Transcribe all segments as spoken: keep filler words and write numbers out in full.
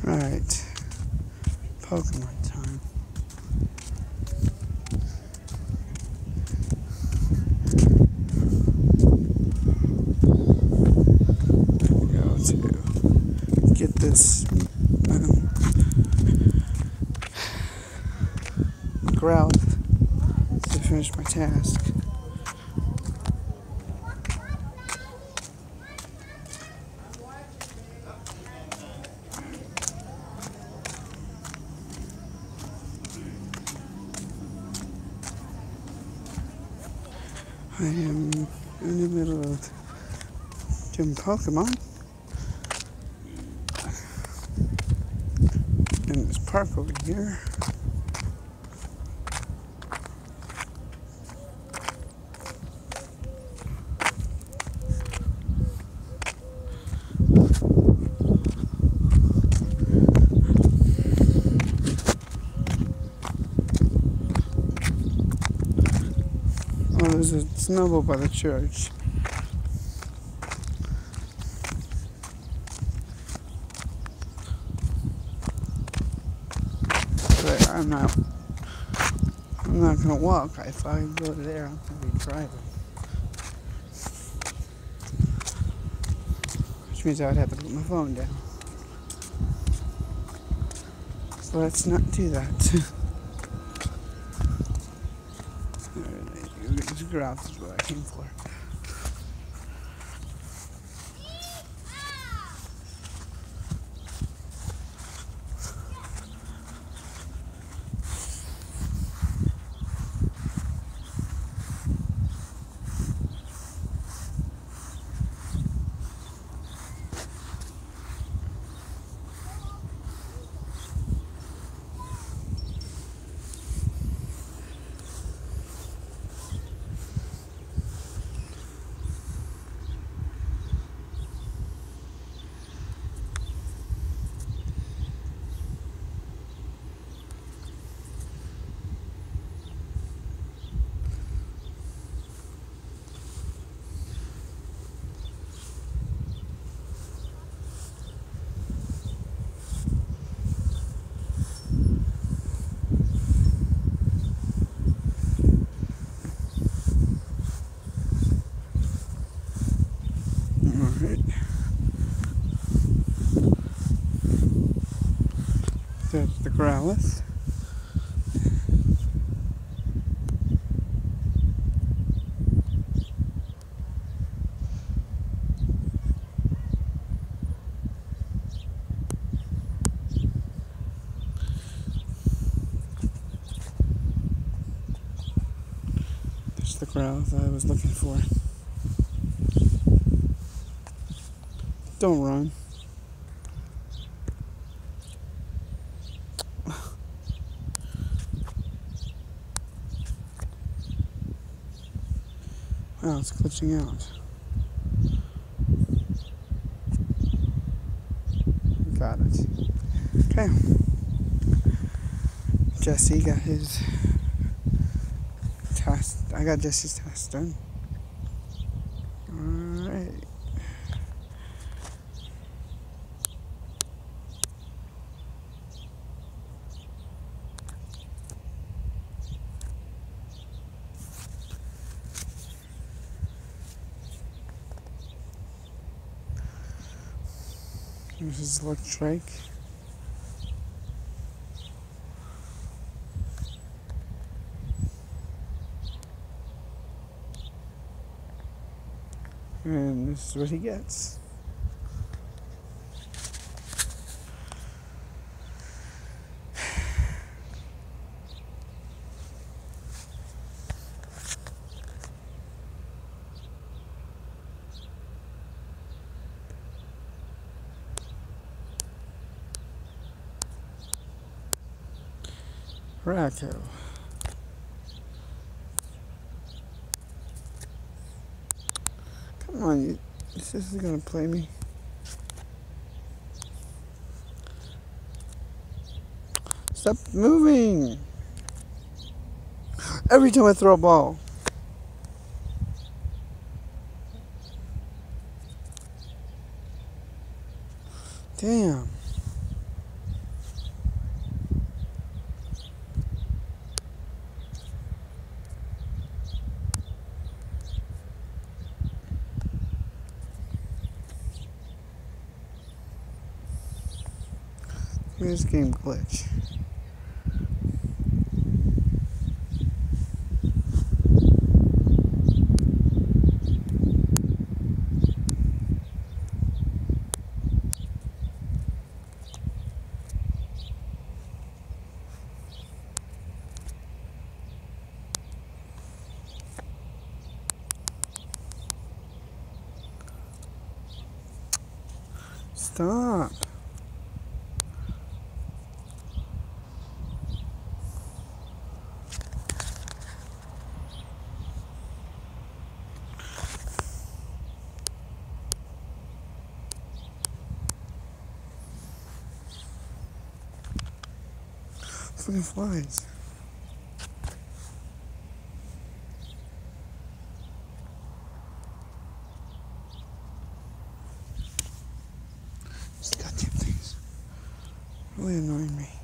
Alright, Pokemon time. Go to get this um, Growlithe to finish my task. I am in the middle of doing Pokemon in this park over here. Oh, there's a snowball by the church. But I'm not. I'm not gonna walk. If I go there, I'm gonna be driving, which means I would have to put my phone down. So let's not do that. This Growlithe is what I came for. Alright. There's the Growlithe. There's the Growlithe I was looking for. Don't run. Wow, it's glitching out. Got it. Okay. Jesse got his task. I got Jesse's task done. Alright. This is Electrike. And this is what he gets. Racco. Come on, you, this isn't gonna play me. Stop moving! Every time I throw a ball. Damn. This game glitch. Stop. Fucking flies. These goddamn things really annoying me.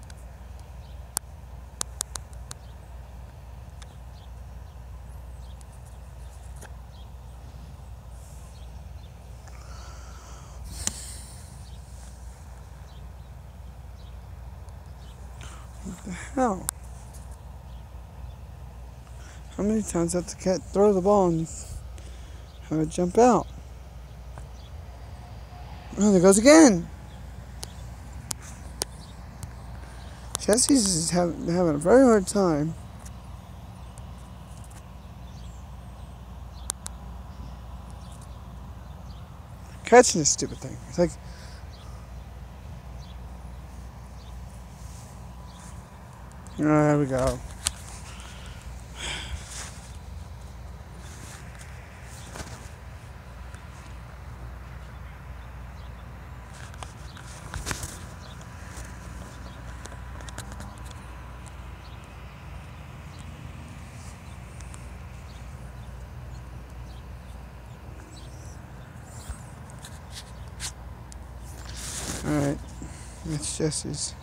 What the hell? How many times have the cat throw the ball and have it jump out? Oh, there goes again! Jesse's is having, having a very hard time catching this stupid thing. It's like, oh, there we go. Alright, that's Jesse's.